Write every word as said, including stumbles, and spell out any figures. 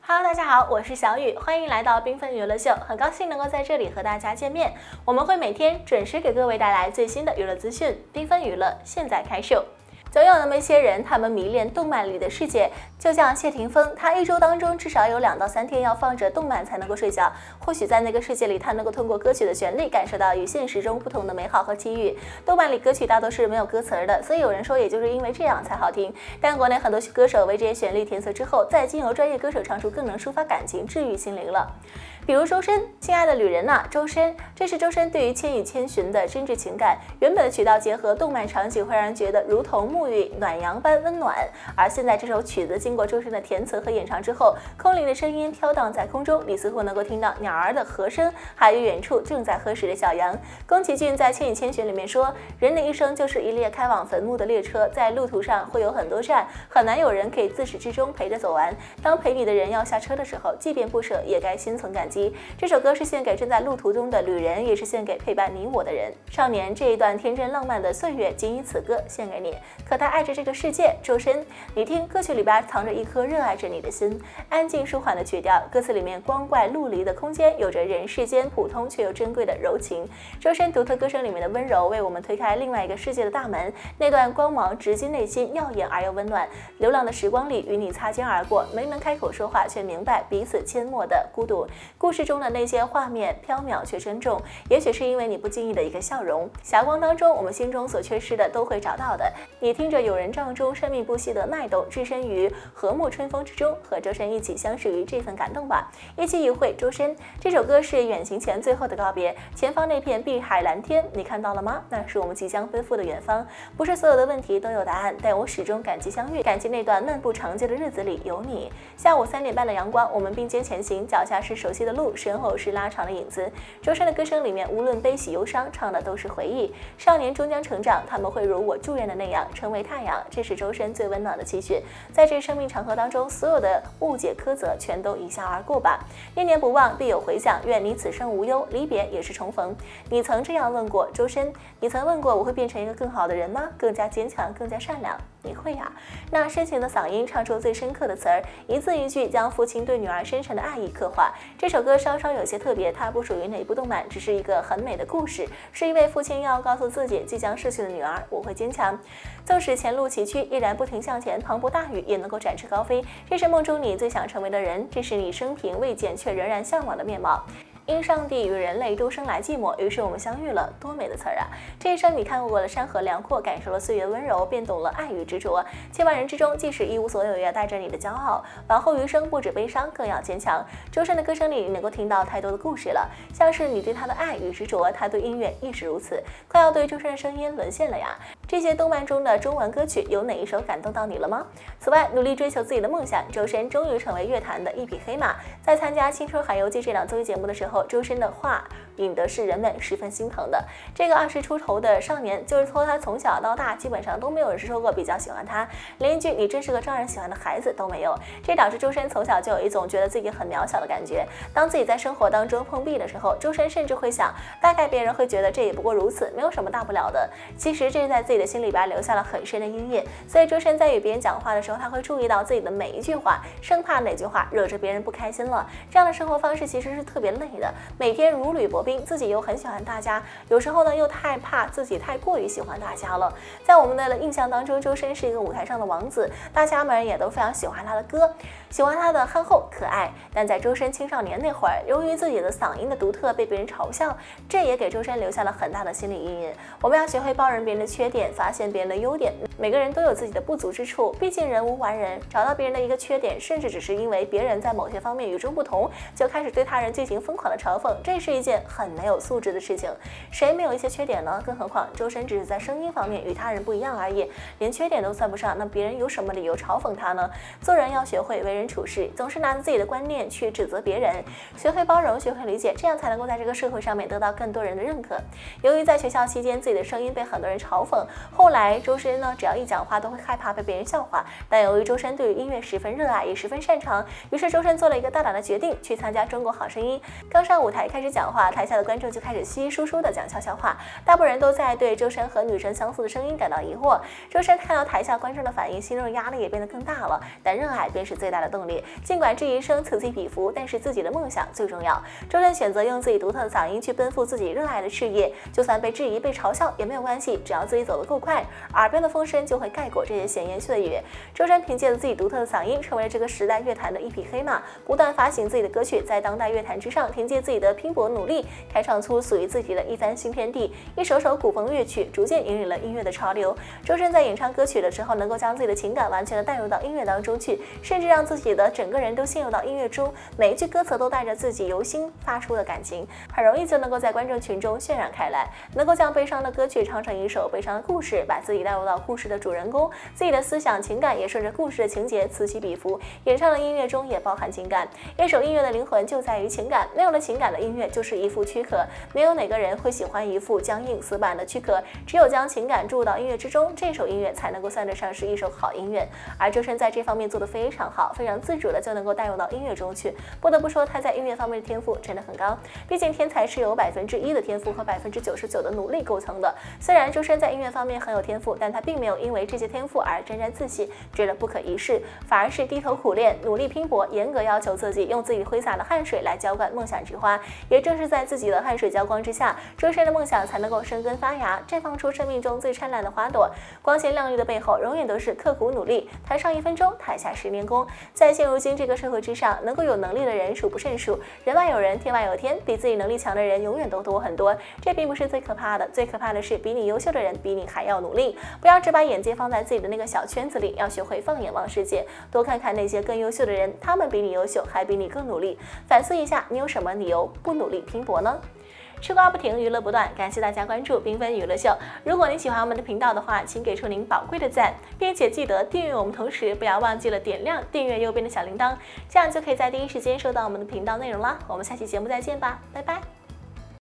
Hello， 大家好，我是小雨，欢迎来到缤纷娱乐秀，很高兴能够在这里和大家见面。我们会每天准时给各位带来最新的娱乐资讯，缤纷娱乐现在开售。总有那么一些人，他们迷恋动漫里的世界，就像谢霆锋，他一周当中至少有两到三天要放着动漫才能够睡觉。或许在那个世界里，他能够通过歌曲的旋律感受到与现实中不同的美好和机遇。动漫里歌曲大多是没有歌词的，所以有人说也就是因为这样才好听。但国内很多歌手为这些旋律填词之后，再经由专业歌手唱出，更能抒发感情，治愈心灵了。比如周深，亲爱的旅人呐，周深，这是周深对于《千与千寻》的真挚情感。原本的曲调结合动漫场景，会让人觉得如同沐浴暖阳般温暖。而现在这首曲子经过周深的填词和演唱之后，空灵的声音飘荡在空中，你似乎能够听到鸟儿的和声，还有远处正在喝水的小羊。宫崎骏在《千与千寻》里面说，人的一生就是一列开往坟墓的列车，在路途上会有很多站，很难有人可以自始至终陪着走完。当陪你的人要下车的时候，即便不舍，也该心存感激。这首歌是献给正在路途中的旅人，也是献给陪伴你我的人。少年，这一段天真浪漫的岁月，仅以此歌献给你。可他爱着这个世界，周深，你听，歌曲里边藏着一颗热爱着你的心。安静舒缓的曲调，歌词里面光怪陆离的空间，有着人世间普通却又珍贵的柔情。周深独特歌声里面的温柔，为我们推开另外一个世界的大门。那段光芒直击内心，耀眼而又温暖。流浪的时光里，与你擦肩而过，没能开口说话，却明白彼此阡陌的孤独。故事中的那些画面缥缈却珍重，也许是因为你不经意的一个笑容。霞光当中，我们心中所缺失的都会找到的。你听着有人帐中生命不息的脉动，置身于和睦春风之中，和周深一起相识于这份感动吧。一期一会，周深。这首歌是远行前最后的告别。前方那片碧海蓝天，你看到了吗？那是我们即将奔赴的远方。不是所有的问题都有答案，但我始终感激相遇，感激那段漫步长街的日子里有你。下午三点半的阳光，我们并肩前行，脚下是熟悉的路，身后是拉长的影子。周深的歌声里面，无论悲喜忧伤，唱的都是回忆。少年终将成长，他们会如我祝愿的那样，成为太阳。这是周深最温暖的期许。在这生命长河当中，所有的误解苛责全都一笑而过吧。念念不忘，必有回响。愿你此生无忧，离别也是重逢。你曾这样问过周深，你曾问过我会变成一个更好的人吗？更加坚强，更加善良。你会呀、啊？那深情的嗓音唱出最深刻的词儿，一字一句将父亲对女儿深沉的爱意刻画。这首歌稍稍有些特别，它不属于哪部动漫，只是一个很美的故事，是一位父亲要告诉自己即将逝去的女儿，我会坚强，纵使前路崎岖，依然不停向前，磅礴大雨也能够展翅高飞。这是梦中你最想成为的人，这是你生平未见却仍然向往的面貌。因上帝与人类都生来寂寞，于是我们相遇了，多美的词儿啊！这一生你看过了山河辽阔，感受了岁月温柔，便懂了爱与执着。千万人之中，即使一无所有，也要带着你的骄傲。往后余生，不止悲伤，更要坚强。周深的歌声里，你能够听到太多的故事了，像是你对他的爱与执着，他对音乐亦是如此。快要对周深的声音沦陷了呀！这些动漫中的中文歌曲，有哪一首感动到你了吗？此外，努力追求自己的梦想，周深终于成为乐坛的一匹黑马。在参加《青春海游记》这档综艺节目的时候，周深的话引得是人们十分心疼的。这个二十出头的少年，就是说他从小到大基本上都没有人说过比较喜欢他，连一句你真是个招人喜欢的孩子都没有。这导致周深从小就有一种觉得自己很渺小的感觉。当自己在生活当中碰壁的时候，周深甚至会想，大概别人会觉得这也不过如此，没有什么大不了的。其实这是在自己的心里边留下了很深的阴影。所以周深在与别人讲话的时候，他会注意到自己的每一句话，生怕哪句话惹着别人不开心了。这样的生活方式其实是特别累的。每天如履薄冰，自己又很喜欢大家，有时候呢又太怕自己太过于喜欢大家了。在我们的印象当中，周深是一个舞台上的王子，大家们也都非常喜欢他的歌，喜欢他的憨厚可爱。但在周深青少年那会儿，由于自己的嗓音的独特被别人嘲笑，这也给周深留下了很大的心理阴影。我们要学会包容别人的缺点，发现别人的优点，每个人都有自己的不足之处，毕竟人无完人。找到别人的一个缺点，甚至只是因为别人在某些方面与众不同，就开始对他人进行疯狂的嘲讽，这是一件很没有素质的事情。谁没有一些缺点呢？更何况周深只是在声音方面与他人不一样而已，连缺点都算不上，那别人有什么理由嘲讽他呢？做人要学会为人处事，总是拿着自己的观念去指责别人，学会包容，学会理解，这样才能够在这个社会上面得到更多人的认可。由于在学校期间自己的声音被很多人嘲讽， 后来周深呢，只要一讲话都会害怕被别人笑话，但由于周深对于音乐十分热爱，也十分擅长，于是周深做了一个大胆的决定，去参加中国好声音。刚上舞台开始讲话，台下的观众就开始稀稀疏疏的讲悄悄话，大部分人都在对周深和女神相似的声音感到疑惑。周深看到台下观众的反应，心中压力也变得更大了，但热爱便是最大的动力。尽管质疑声此起彼伏，但是自己的梦想最重要。周深选择用自己独特的嗓音去奔赴自己热爱的事业，就算被质疑、被嘲笑也没有关系，只要自己走得够快，耳边的风声就会盖过这些闲言碎语。周深凭借着自己独特的嗓音，成为了这个时代乐坛的一匹黑马，不断发行自己的歌曲，在当代乐坛之上，凭借自己的拼搏努力，开创出属于自己的一番新天地。一首首古风乐曲逐渐引领了音乐的潮流。周深在演唱歌曲的时候，能够将自己的情感完全的带入到音乐当中去，甚至让自己的整个人都陷入到音乐中，每一句歌词都带着自己由心发出的感情，很容易就能够在观众群中渲染开来，能够将悲伤的歌曲唱成一首悲伤的故事，把自己带入到故事的主人公，自己的思想情感也顺着故事的情节此起彼伏，演唱的音乐中也包含情感。一首音乐的灵魂就在于情感，没有了情感的音乐就是一副躯壳，没有哪个人会喜欢一副僵硬死板的躯壳，只有将情感注入到音乐之中，这首音乐才能够算得上是一首好音乐。而周深在这方面做得非常好，非常自主的就能够带入到音乐中去，不得不说他在音乐方面的天赋真的很高。毕竟天才是由百分之一的天赋和百分之九十九的努力构成的。虽然周深在音乐方面很有天赋，但他并没有因为这些天赋而沾沾自喜，觉得不可一世，反而是低头苦练，努力拼搏，严格要求自己，用自己挥洒的汗水来浇灌梦想之花。也正是在自己的汗水浇光之下，周深的梦想才能够生根发芽，绽放出生命中最灿烂的花朵。光鲜亮丽的背后，永远都是刻苦努力。台上一分钟，台下十年功。在现如今这个社会之上，能够有能力的人数不胜数，人外有人，天外有天，比自己能力强的人永远都多很多。这并不是最可怕的，最可怕的是比你优秀的人比你还要努力。不要只把眼界放在自己的那个小圈子里，要学会放眼望世界，多看看那些更优秀的人，他们比你优秀，还比你更努力。反思一下，你有什么理由不努力拼搏呢？吃瓜不停，娱乐不断，感谢大家关注缤纷娱乐秀。如果你喜欢我们的频道的话，请给出您宝贵的赞，并且记得订阅我们，同时不要忘记了点亮订阅右边的小铃铛，这样就可以在第一时间收到我们的频道内容啦。我们下期节目再见吧，拜拜。